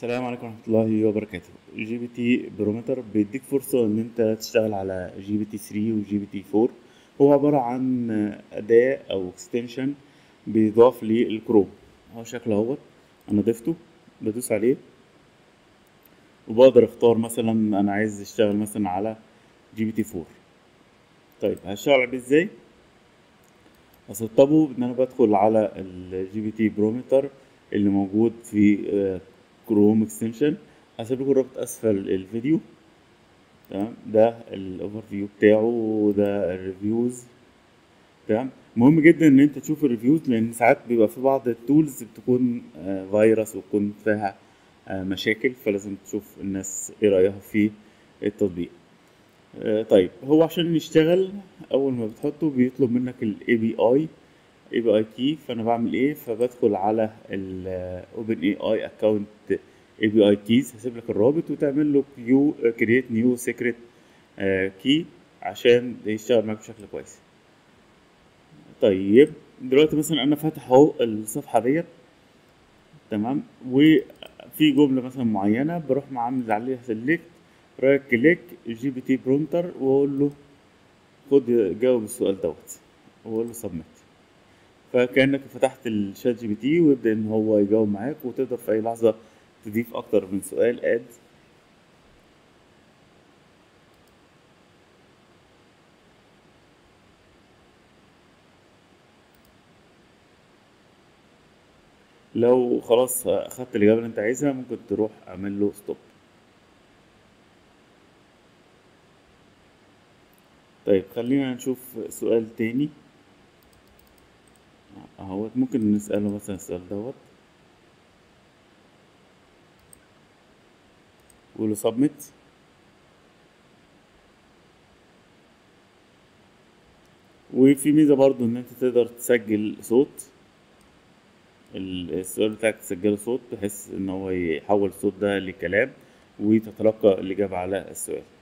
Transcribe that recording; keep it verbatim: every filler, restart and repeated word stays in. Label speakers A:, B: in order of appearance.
A: السلام عليكم ورحمة الله وبركاته. جي بي تي برومتر بيديك فرصة ان انت تشتغل على جي بي تي ثري وجي بي تي فور. هو عبارة عن أداة او اكستنشن بيضاف للكروم. هو شكله اهوت، انا ضفته، بدوس عليه وبقدر اختار مثلا انا عايز اشتغل مثلا على جي بي تي فور. طيب هشتغل عليه ازاي؟ هسطبه ان انا بدخل على الجي بي تي برومتر اللي موجود في كروم اكستنشن. هسيب لكم الرابط اسفل الفيديو. تمام، ده الاوفر فيو بتاعه وده الريفيوز. تمام، مهم جدا ان انت تشوف الريفيوز لان ساعات بيبقى في بعض التولز بتكون آه، فيروس وتكون فيها آه، مشاكل، فلازم تشوف الناس ايه رايها في التطبيق. آه، طيب هو عشان يشتغل اول ما بتحطه بيطلب منك الاي بي اي اي بي اي كي. فانا بعمل ايه؟ فبدخل على الاوبن اي اي اكونت اي بي اي كيز. هسيب لك الرابط وتعمل له كيو كرييت نيو سيكريت كي عشان يشتغل معاك بشكل كويس. طيب دلوقتي مثلا انا فاتح اهو الصفحه ديت. تمام، وفي جمله مثلا معينه بروح عامل عليها سيلكت رايت كليك جي بي تي برومتر واقول له خد جاوب السؤال دوت واقول له سبميت. فكانك فتحت الشات جي بي تي ويبدا ان هو يجاوب معاك، وتقدر في اي لحظه تضيف اكتر من سؤال اد. لو خلاص اخدت الاجابه اللي انت عايزها ممكن تروح اعمل له ستوب. طيب خلينا نشوف سؤال تاني اهوت. ممكن نساله مثلا السؤال دوت وله سبميت. وفي ميزه برضو ان انت تقدر تسجل صوت السؤال بتاعك، تسجله صوت بحيث ان هو يحول الصوت ده لكلام وتتلقى الاجابه على السؤال.